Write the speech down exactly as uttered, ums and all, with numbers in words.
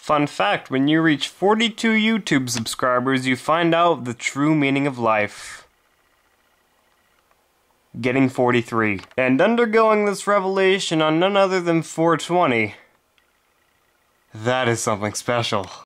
Fun fact, when you reach forty-two YouTube subscribers, you find out the true meaning of life. Getting forty-three. And undergoing this revelation on none other than four twenty. That is something special.